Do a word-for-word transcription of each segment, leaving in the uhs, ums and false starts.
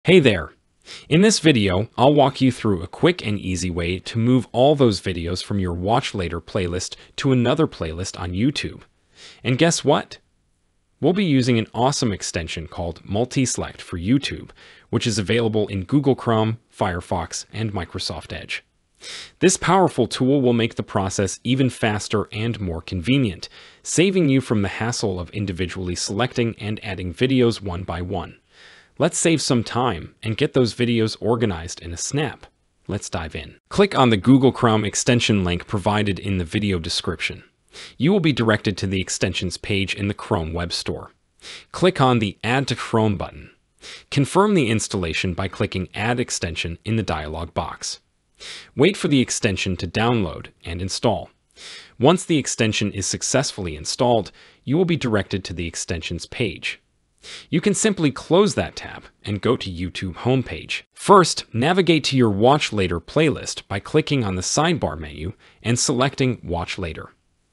Hey there! In this video, I'll walk you through a quick and easy way to move all those videos from your Watch Later playlist to another playlist on YouTube. And guess what? We'll be using an awesome extension called Multi-Select for YouTube, which is available in Google Chrome, Firefox, and Microsoft Edge. This powerful tool will make the process even faster and more convenient, saving you from the hassle of individually selecting and adding videos one by one. Let's save some time and get those videos organized in a snap. Let's dive in. Click on the Google Chrome extension link provided in the video description. You will be directed to the extensions page in the Chrome Web Store. Click on the Add to Chrome button. Confirm the installation by clicking Add Extension in the dialog box. Wait for the extension to download and install. Once the extension is successfully installed, you will be directed to the extensions page. You can simply close that tab and go to YouTube homepage. First, navigate to your Watch Later playlist by clicking on the sidebar menu and selecting Watch Later.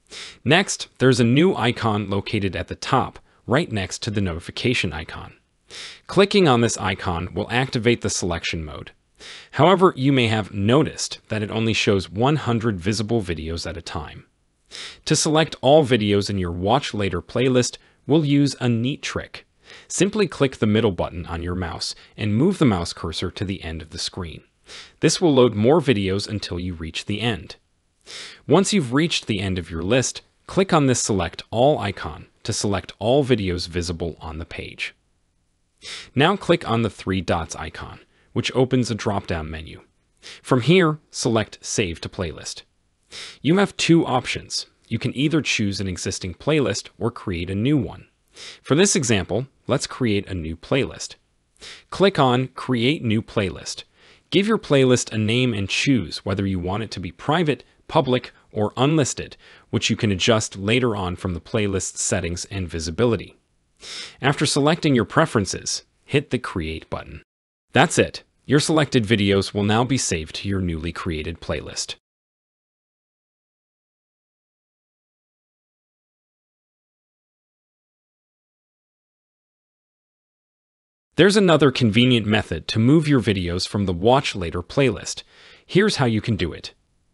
Next, there's a new icon located at the top, right next to the notification icon. Clicking on this icon will activate the selection mode. However, you may have noticed that it only shows one hundred visible videos at a time. To select all videos in your Watch Later playlist, we'll use a neat trick. Simply click the middle button on your mouse and move the mouse cursor to the end of the screen. This will load more videos until you reach the end. Once you've reached the end of your list, click on this Select All icon to select all videos visible on the page. Now click on the three dots icon, which opens a drop-down menu. From here, select Save to Playlist. You have two options. You can either choose an existing playlist or create a new one. For this example, let's create a new playlist. Click on Create New Playlist. Give your playlist a name and choose whether you want it to be private, public, or unlisted, which you can adjust later on from the playlist settings and visibility. After selecting your preferences, hit the Create button. That's it. Your selected videos will now be saved to your newly created playlist. There's another convenient method to move your videos from the Watch Later playlist. Here's how you can do it.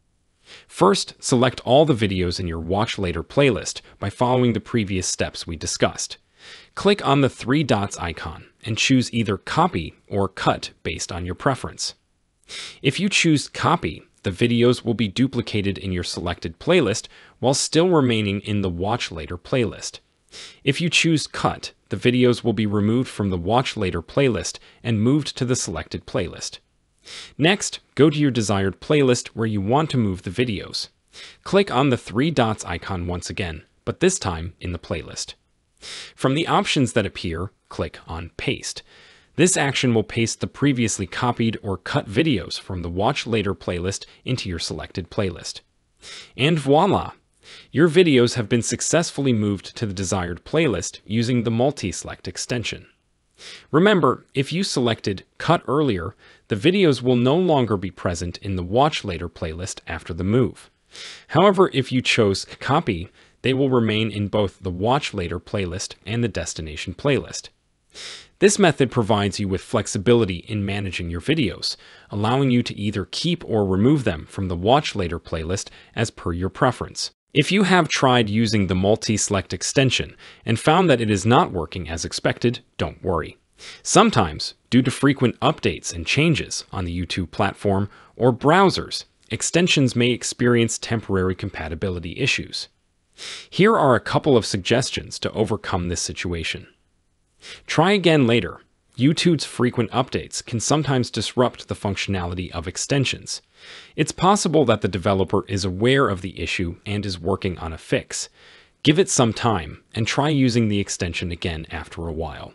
First, select all the videos in your Watch Later playlist by following the previous steps we discussed. Click on the three dots icon and choose either Copy or Cut based on your preference. If you choose Copy, the videos will be duplicated in your selected playlist while still remaining in the Watch Later playlist. If you choose Cut, the videos will be removed from the Watch Later playlist and moved to the selected playlist. Next, go to your desired playlist where you want to move the videos. Click on the three dots icon once again, but this time in the playlist. From the options that appear, click on Paste. This action will paste the previously copied or cut videos from the Watch Later playlist into your selected playlist. And voila! Your videos have been successfully moved to the desired playlist using the Multi-Select extension. Remember, if you selected Cut earlier, the videos will no longer be present in the Watch Later playlist after the move. However, if you chose Copy, they will remain in both the Watch Later playlist and the Destination playlist. This method provides you with flexibility in managing your videos, allowing you to either keep or remove them from the Watch Later playlist as per your preference. If you have tried using the Multi-Select extension and found that it is not working as expected, don't worry. Sometimes, due to frequent updates and changes on the YouTube platform or browsers, extensions may experience temporary compatibility issues. Here are a couple of suggestions to overcome this situation. Try again later. YouTube's frequent updates can sometimes disrupt the functionality of extensions. It's possible that the developer is aware of the issue and is working on a fix. Give it some time and try using the extension again after a while.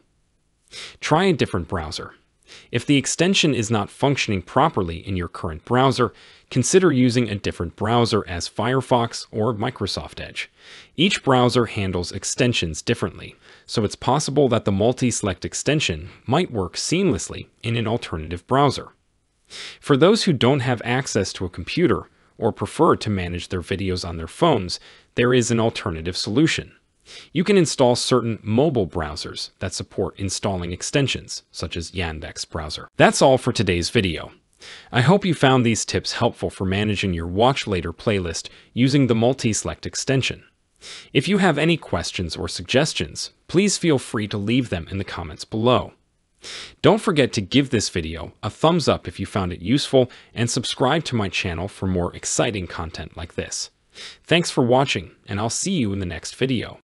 Try a different browser. If the extension is not functioning properly in your current browser, consider using a different browser as Firefox or Microsoft Edge. Each browser handles extensions differently, so it's possible that the Multi-Select extension might work seamlessly in an alternative browser. For those who don't have access to a computer or prefer to manage their videos on their phones, there is an alternative solution. You can install certain mobile browsers that support installing extensions, such as Yandex browser. That's all for today's video. I hope you found these tips helpful for managing your Watch Later playlist using the Multi-Select extension. If you have any questions or suggestions, please feel free to leave them in the comments below. Don't forget to give this video a thumbs up if you found it useful and subscribe to my channel for more exciting content like this. Thanks for watching, and I'll see you in the next video.